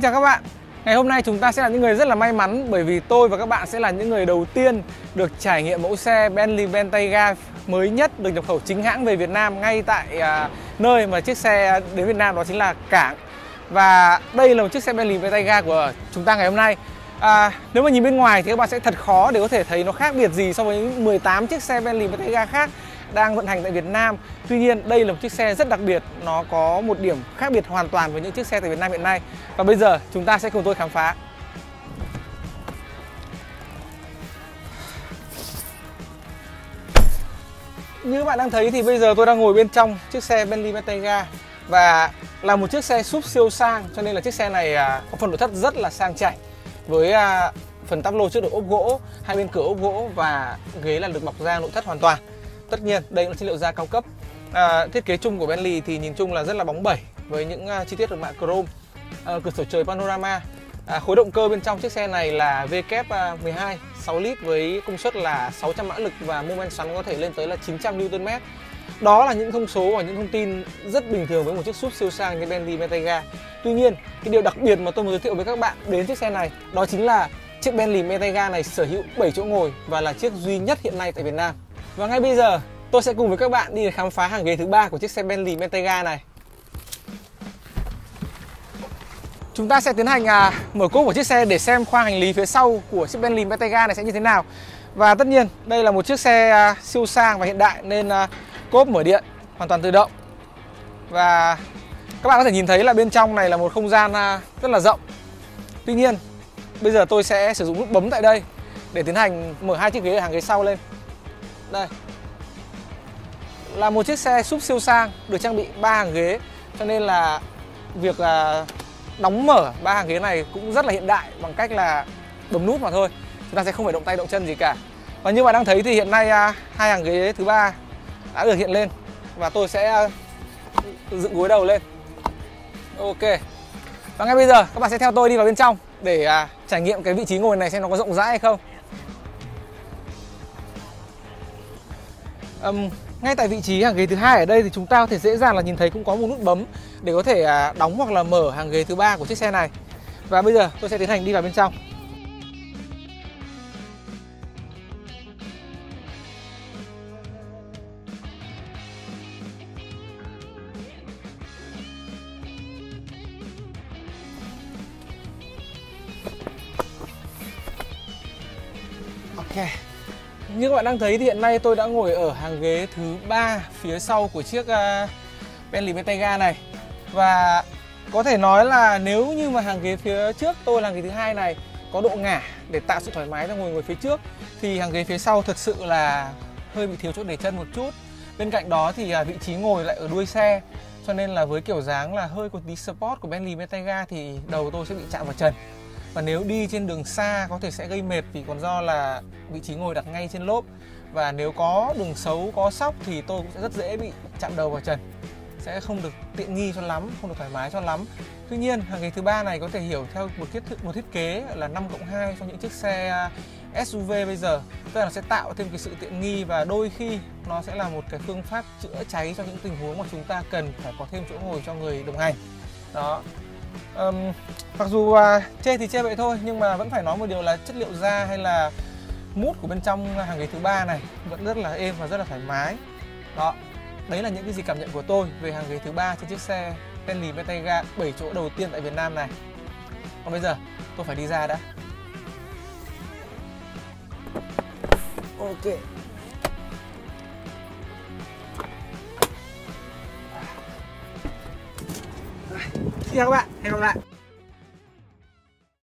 Xin chào các bạn. Ngày hôm nay chúng ta sẽ là những người rất là may mắn bởi vì tôi và các bạn sẽ là những người đầu tiên được trải nghiệm mẫu xe Bentley Bentayga mới nhất được nhập khẩu chính hãng về Việt Nam ngay tại nơi mà chiếc xe đến Việt Nam, đó chính là cảng. Và đây là một chiếc xe Bentley Bentayga của chúng ta ngày hôm nay. Nếu mà nhìn bên ngoài thì các bạn sẽ thật khó để có thể thấy nó khác biệt gì so với những 18 chiếc xe Bentley Bentayga khác đang vận hành tại Việt Nam. Tuy nhiên đây là một chiếc xe rất đặc biệt, nó có một điểm khác biệt hoàn toàn với những chiếc xe tại Việt Nam hiện nay. Và bây giờ chúng ta sẽ cùng tôi khám phá. Như các bạn đang thấy thì bây giờ tôi đang ngồi bên trong chiếc xe Bentley Bentayga và là một chiếc xe SUV siêu sang, cho nên là chiếc xe này có phần nội thất rất là sang chảnh với phần táp lô trước được ốp gỗ, hai bên cửa ốp gỗ và ghế là được bọc da nội thất hoàn toàn. Tất nhiên đây là chất liệu da cao cấp. Thiết kế chung của Bentley thì nhìn chung là rất là bóng bẩy với những chi tiết được mạ chrome, cửa sổ trời panorama. Khối động cơ bên trong chiếc xe này là W12 6 lít với công suất là 600 mã lực và mô men xoắn có thể lên tới là 900 Nm. Đó là những thông số và những thông tin rất bình thường với một chiếc SUV siêu sang như Bentley Bentayga. Tuy nhiên, cái điều đặc biệt mà tôi muốn giới thiệu với các bạn đến chiếc xe này đó chính là chiếc Bentley Bentayga này sở hữu 7 chỗ ngồi và là chiếc duy nhất hiện nay tại Việt Nam. Và ngay bây giờ tôi sẽ cùng với các bạn đi khám phá hàng ghế thứ 3 của chiếc xe Bentley Bentayga này. Chúng ta sẽ tiến hành mở cốp của chiếc xe để xem khoang hành lý phía sau của chiếc Bentley Bentayga này sẽ như thế nào. Và tất nhiên đây là một chiếc xe siêu sang và hiện đại nên cốp mở điện hoàn toàn tự động. Và các bạn có thể nhìn thấy là bên trong này là một không gian rất là rộng. Tuy nhiên bây giờ tôi sẽ sử dụng nút bấm tại đây để tiến hành mở hai chiếc ghế ở hàng ghế sau lên. Đây là một chiếc xe SUV siêu sang được trang bị 3 hàng ghế, cho nên là việc đóng mở 3 hàng ghế này cũng rất là hiện đại bằng cách là bấm nút mà thôi. Chúng ta sẽ không phải động tay động chân gì cả. Và như bạn đang thấy thì hiện nay hai hàng ghế thứ 3 đã được hiện lên và tôi sẽ dựng gối đầu lên. Ok. Và ngay bây giờ các bạn sẽ theo tôi đi vào bên trong để trải nghiệm cái vị trí ngồi này xem nó có rộng rãi hay không. Ngay tại vị trí hàng ghế thứ 2 ở đây thì chúng ta có thể dễ dàng là nhìn thấy cũng có một nút bấm để có thể đóng hoặc là mở hàng ghế thứ 3 của chiếc xe này. Và bây giờ tôi sẽ tiến hành đi vào bên trong. Ok. Như các bạn đang thấy thì hiện nay tôi đã ngồi ở hàng ghế thứ 3 phía sau của chiếc Bentley Bentayga này. Và có thể nói là nếu như mà hàng ghế phía trước tôi là hàng ghế thứ 2 này có độ ngả để tạo sự thoải mái cho ngồi phía trước thì hàng ghế phía sau thật sự là hơi bị thiếu chỗ để chân một chút. Bên cạnh đó thì vị trí ngồi lại ở đuôi xe, cho nên là với kiểu dáng là hơi có tí sport của Bentley Bentayga thì đầu tôi sẽ bị chạm vào trần. Và nếu đi trên đường xa có thể sẽ gây mệt vì còn do là vị trí ngồi đặt ngay trên lốp. Và nếu có đường xấu, có sóc thì tôi cũng sẽ rất dễ bị chạm đầu vào trần. Sẽ không được tiện nghi cho lắm, không được thoải mái cho lắm. Tuy nhiên hàng ghế thứ 3 này có thể hiểu theo một thiết kế là 5+2 cho những chiếc xe SUV bây giờ. Tức là sẽ tạo thêm cái sự tiện nghi và đôi khi nó sẽ là một cái phương pháp chữa cháy cho những tình huống mà chúng ta cần phải có thêm chỗ ngồi cho người đồng hành. Đó. Mặc dù chê thì chê vậy thôi nhưng mà vẫn phải nói một điều là chất liệu da hay là mút của bên trong hàng ghế thứ 3 này vẫn rất là êm và rất là thoải mái. Đó, đấy là những cái gì cảm nhận của tôi về hàng ghế thứ 3 trên chiếc xe Bentley Bentayga 7 chỗ đầu tiên tại Việt Nam này. Còn bây giờ tôi phải đi ra đã. Ok. Xin chào các bạn, hẹn gặp lại.